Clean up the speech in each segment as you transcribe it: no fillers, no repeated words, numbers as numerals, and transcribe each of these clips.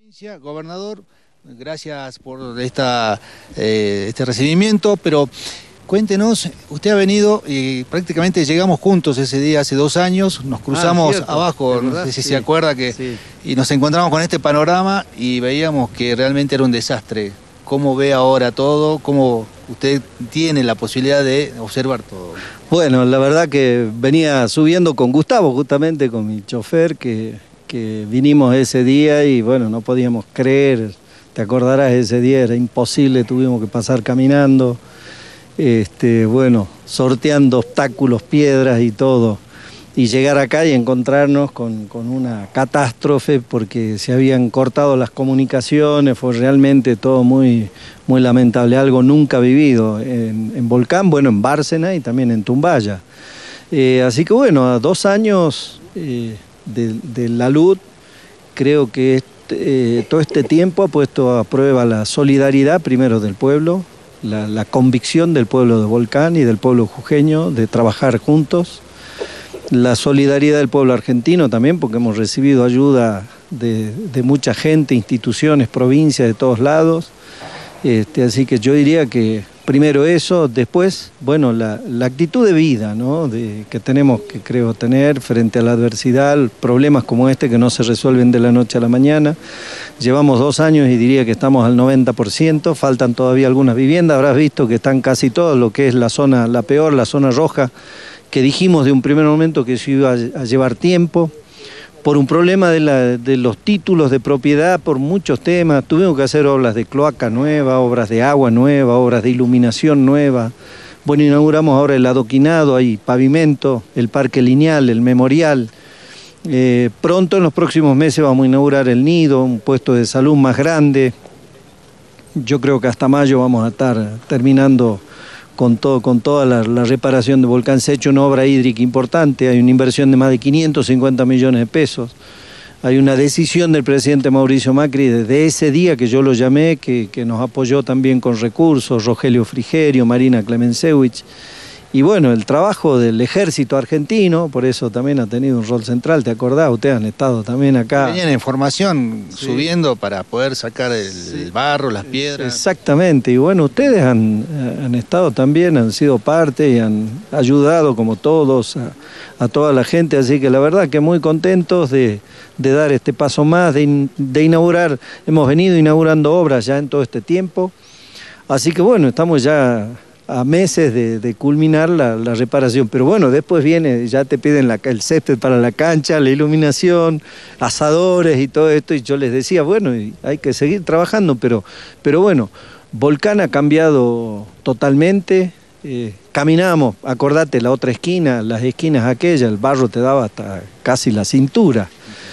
Gobernador, gracias por este recibimiento, pero cuéntenos, usted ha venido y prácticamente llegamos juntos ese día hace 2 años, nos cruzamos abajo, no sé si se acuerda y nos encontramos con este panorama y veíamos que realmente era un desastre. ¿Cómo ve ahora todo? ¿Cómo usted tiene la posibilidad de observar todo? Bueno, la verdad que venía subiendo con Gustavo, justamente con mi chofer, que vinimos ese día y bueno, no podíamos creer, te acordarás, ese día era imposible, tuvimos que pasar caminando, bueno, sorteando obstáculos, piedras y todo, y llegar acá y encontrarnos con una catástrofe porque se habían cortado las comunicaciones, fue realmente todo muy, muy lamentable, algo nunca vivido en Volcán, bueno, en Bárcena y también en Tumbaya. Así que bueno, a 2 años de la LUT, creo que todo este tiempo ha puesto a prueba la solidaridad primero del pueblo, la convicción del pueblo de Volcán y del pueblo jujeño de trabajar juntos, la solidaridad del pueblo argentino también, porque hemos recibido ayuda de mucha gente, instituciones, provincias, de todos lados. Así que yo diría que primero eso, después, bueno, la actitud de vida, ¿no? Que tenemos que, creo, tener frente a la adversidad, problemas como este que no se resuelven de la noche a la mañana. Llevamos 2 años y diría que estamos al 90%, faltan todavía algunas viviendas, habrás visto que están casi todas, lo que es la zona, la peor, la zona roja, que dijimos de un primer momento que se iba a llevar tiempo, por un problema de los títulos de propiedad, por muchos temas. Tuvimos que hacer obras de cloaca nueva, obras de agua nueva, obras de iluminación nueva. Bueno, inauguramos ahora el adoquinado, hay pavimento, el parque lineal, el memorial. Pronto, en los próximos meses, vamos a inaugurar el nido, un puesto de salud más grande. Yo creo que hasta mayo vamos a estar terminando con toda la reparación de Volcán. Se ha hecho una obra hídrica importante, hay una inversión de más de 550 millones de pesos. Hay una decisión del presidente Mauricio Macri desde ese día que yo lo llamé, que nos apoyó también con recursos, Rogelio Frigerio, Marina Clemensewicz. Y bueno, el trabajo del ejército argentino, por eso también ha tenido un rol central, ¿te acordás? Ustedes han estado también acá. Tenían información subiendo para poder sacar el barro, las piedras. Exactamente, y bueno, ustedes han estado también, han sido parte y han ayudado como todos a toda la gente, así que la verdad que muy contentos de dar este paso más, de inaugurar, hemos venido inaugurando obras ya en todo este tiempo, así que bueno, estamos ya a meses de culminar la reparación, pero bueno, después viene, ya te piden el césped para la cancha, la iluminación, asadores y todo esto, y yo les decía, bueno, hay que seguir trabajando, pero bueno, Volcán ha cambiado totalmente, caminamos, acordate, la otra esquina, las esquinas aquellas, el barro te daba hasta casi la cintura.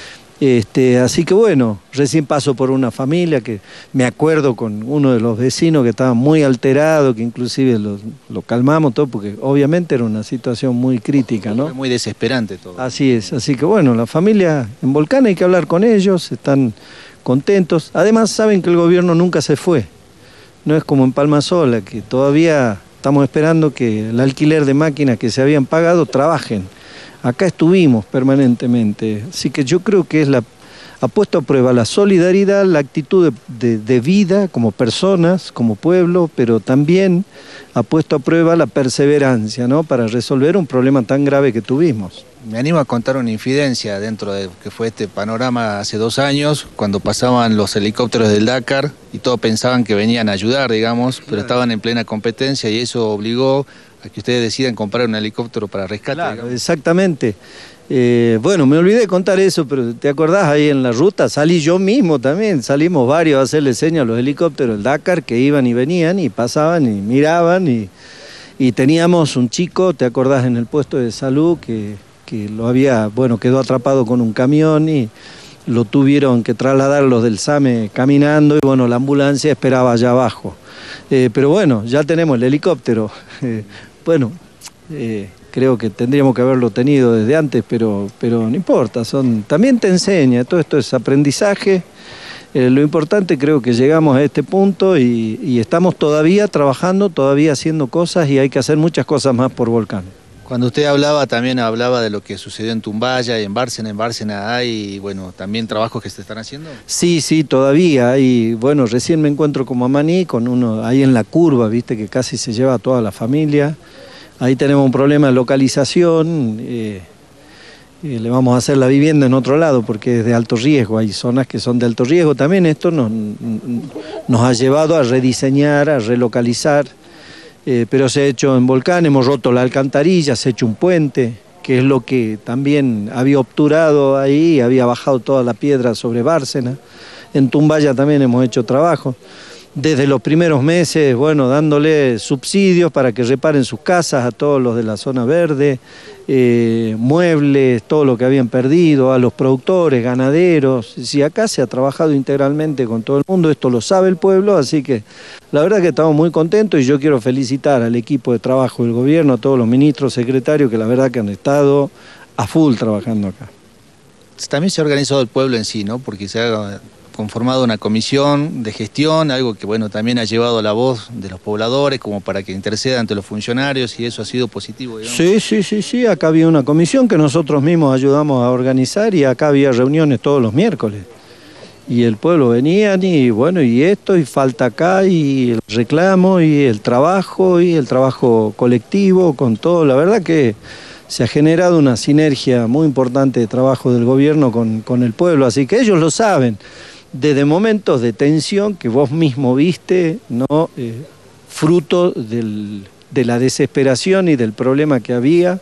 Así que bueno, recién paso por una familia que me acuerdo con uno de los vecinos que estaba muy alterado, que inclusive lo calmamos todo, porque obviamente era una situación muy crítica, ¿no? Fue muy desesperante todo. Así es, así que bueno, la familia en Volcán hay que hablar con ellos, están contentos. Además saben que el gobierno nunca se fue, no es como en Palma Sola, que todavía estamos esperando que el alquiler de máquinas que se habían pagado trabajen. Acá estuvimos permanentemente, así que yo creo que ha puesto a prueba la solidaridad, la actitud de vida como personas, como pueblo, pero también ha puesto a prueba la perseverancia, ¿no? Para resolver un problema tan grave que tuvimos. Me animo a contar una infidencia dentro de que fue este panorama hace 2 años, cuando pasaban los helicópteros del Dakar y todos pensaban que venían a ayudar, digamos, pero estaban en plena competencia y eso obligó a que ustedes decidan comprar un helicóptero para rescate. Claro, exactamente. Bueno, me olvidé de contar eso, pero ¿te acordás? Ahí en la ruta salí yo mismo también, salimos varios a hacerle señas a los helicópteros del Dakar que iban y venían y pasaban y miraban y teníamos un chico, ¿te acordás? En el puesto de salud que lo había, bueno, quedó atrapado con un camión y lo tuvieron que trasladar los del SAME caminando y bueno, la ambulancia esperaba allá abajo. Pero bueno, ya tenemos el helicóptero. Bueno, creo que tendríamos que haberlo tenido desde antes, pero no importa, también te enseña, todo esto es aprendizaje. Lo importante, creo que llegamos a este punto y estamos todavía trabajando, todavía haciendo cosas y hay que hacer muchas cosas más por Volcán. Cuando usted hablaba, también hablaba de lo que sucedió en Tumbaya y en Bárcena. En Bárcena hay, bueno, también trabajos que se están haciendo. Sí, sí, todavía. Y bueno, recién me encuentro con Mamaní, con uno ahí en la curva, viste, que casi se lleva a toda la familia. Ahí tenemos un problema de localización. Le vamos a hacer la vivienda en otro lado porque es de alto riesgo. Hay zonas que son de alto riesgo. También esto nos ha llevado a rediseñar, a relocalizar. Pero se ha hecho en Volcán, hemos roto la alcantarilla, se ha hecho un puente, que es lo que también había obturado ahí, había bajado toda la piedra sobre Bárcena. En Tumbaya también hemos hecho trabajo. Desde los primeros meses, bueno, dándole subsidios para que reparen sus casas a todos los de la zona verde, muebles, todo lo que habían perdido, a los productores, ganaderos. Si acá se ha trabajado integralmente con todo el mundo, esto lo sabe el pueblo, así que la verdad que estamos muy contentos y yo quiero felicitar al equipo de trabajo del gobierno, a todos los ministros, secretarios, que la verdad que han estado a full trabajando acá. También se ha organizado el pueblo en sí, ¿no? Porque se ha conformado una comisión de gestión, algo que bueno también ha llevado la voz de los pobladores como para que interceda ante los funcionarios y eso ha sido positivo, digamos. Sí, acá había una comisión que nosotros mismos ayudamos a organizar y acá había reuniones todos los miércoles. Y el pueblo venían y bueno, y esto, y falta acá, y el reclamo, y el trabajo colectivo, con todo. La verdad que se ha generado una sinergia muy importante de trabajo del gobierno con el pueblo, así que ellos lo saben. Desde momentos de tensión que vos mismo viste, ¿no? Fruto de la desesperación y del problema que había.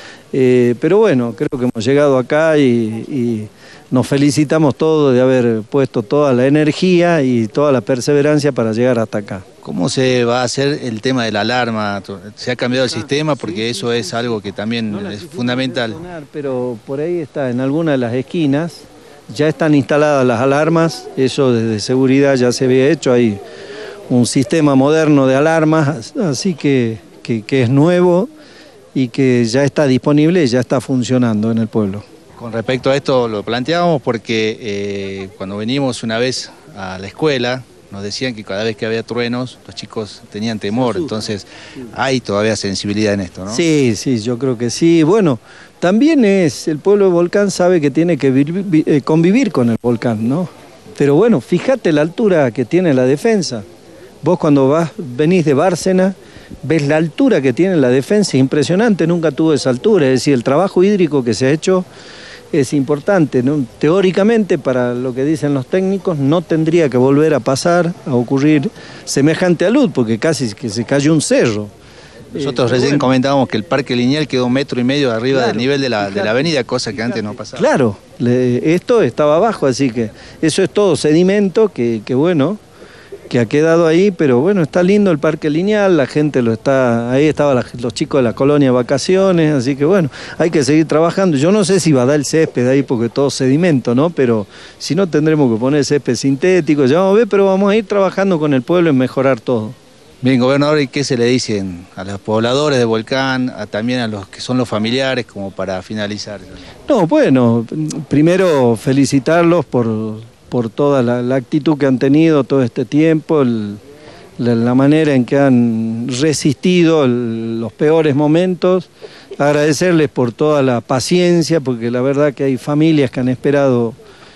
Pero bueno, creo que hemos llegado acá y nos felicitamos todos de haber puesto toda la energía y toda la perseverancia para llegar hasta acá. ¿Cómo se va a hacer el tema de la alarma? ¿Se ha cambiado el sistema? Porque eso es algo que también es fundamental. Pero por ahí está, en alguna de las esquinas, ya están instaladas las alarmas, eso desde seguridad ya se había hecho, hay un sistema moderno de alarmas, así que es nuevo y que ya está disponible y ya está funcionando en el pueblo. Con respecto a esto lo planteábamos porque cuando venimos una vez a la escuela, nos decían que cada vez que había truenos, los chicos tenían temor, entonces hay todavía sensibilidad en esto, ¿no? Sí, yo creo que sí. Bueno, también el pueblo de Volcán sabe que tiene que convivir con el volcán, ¿no? Pero bueno, fíjate la altura que tiene la defensa. Vos cuando venís de Bárcena, ves la altura que tiene la defensa, impresionante, nunca tuvo esa altura, es decir, el trabajo hídrico que se ha hecho es importante, ¿no? Teóricamente, para lo que dicen los técnicos, no tendría que volver a pasar, a ocurrir semejante alud, porque casi que se cayó un cerro. Nosotros recién comentábamos que el Parque Lineal quedó 1,5 metros arriba del nivel de la avenida, cosa que antes no pasaba. Claro, esto estaba abajo, así que eso es todo sedimento que bueno, que ha quedado ahí, pero bueno, está lindo el Parque Lineal, la gente ahí estaban los chicos de la colonia de vacaciones, así que bueno, hay que seguir trabajando. Yo no sé si va a dar el césped ahí porque todo sedimento, ¿no? Pero si no tendremos que poner césped sintético, ya vamos a ver, pero vamos a ir trabajando con el pueblo en mejorar todo. Bien, gobernador, ¿y qué se le dicen a los pobladores de Volcán, también a los que son los familiares, como para finalizar? No, bueno, primero felicitarlos por toda la actitud que han tenido todo este tiempo, la manera en que han resistido los peores momentos, agradecerles por toda la paciencia, porque la verdad que hay familias que han esperado,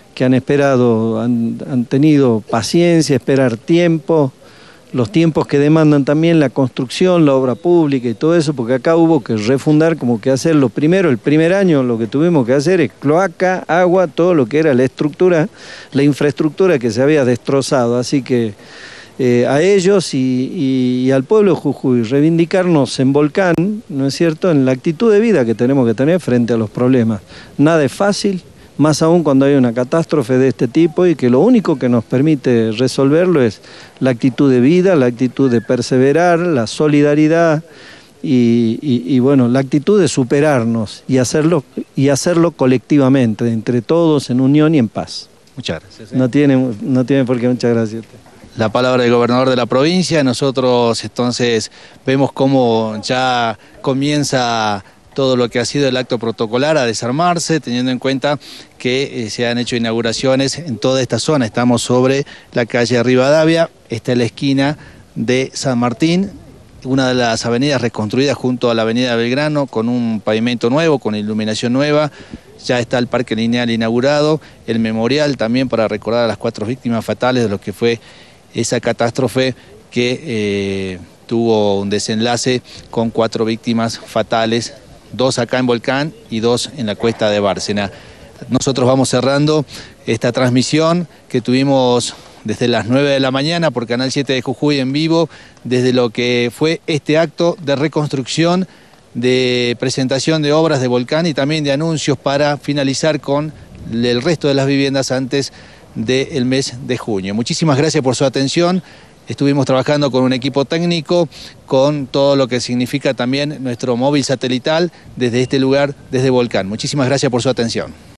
han tenido paciencia, esperar tiempo, los tiempos que demandan también la construcción, la obra pública y todo eso, porque acá hubo que refundar, como que hacer lo primero, el primer año lo que tuvimos que hacer es cloaca, agua, todo lo que era la estructura, la infraestructura que se había destrozado, así que a ellos y al pueblo de Jujuy, reivindicarnos en Volcán, ¿no es cierto?, en la actitud de vida que tenemos que tener frente a los problemas. Nada es fácil, más aún cuando hay una catástrofe de este tipo y que lo único que nos permite resolverlo es la actitud de vida, la actitud de perseverar, la solidaridad y bueno, la actitud de superarnos y hacerlo colectivamente, entre todos, en unión y en paz. Muchas gracias. No tiene por qué, muchas gracias. La palabra del gobernador de la provincia. Nosotros entonces vemos cómo ya comienza todo lo que ha sido el acto protocolar a desarmarse, teniendo en cuenta que se han hecho inauguraciones en toda esta zona. Estamos sobre la calle Rivadavia, esta es la esquina de San Martín, una de las avenidas reconstruidas junto a la avenida Belgrano, con un pavimento nuevo, con iluminación nueva. Ya está el parque lineal inaugurado, el memorial también para recordar a las 4 víctimas fatales de lo que fue esa catástrofe que tuvo un desenlace con 4 víctimas fatales, 2 acá en Volcán y 2 en la cuesta de Bárcena. Nosotros vamos cerrando esta transmisión que tuvimos desde las 9 de la mañana por Canal 7 de Jujuy en vivo, desde lo que fue este acto de reconstrucción, de presentación de obras de Volcán y también de anuncios para finalizar con el resto de las viviendas antes del mes de junio. Muchísimas gracias por su atención. Estuvimos trabajando con un equipo técnico, con todo lo que significa también nuestro móvil satelital desde este lugar, desde Volcán. Muchísimas gracias por su atención.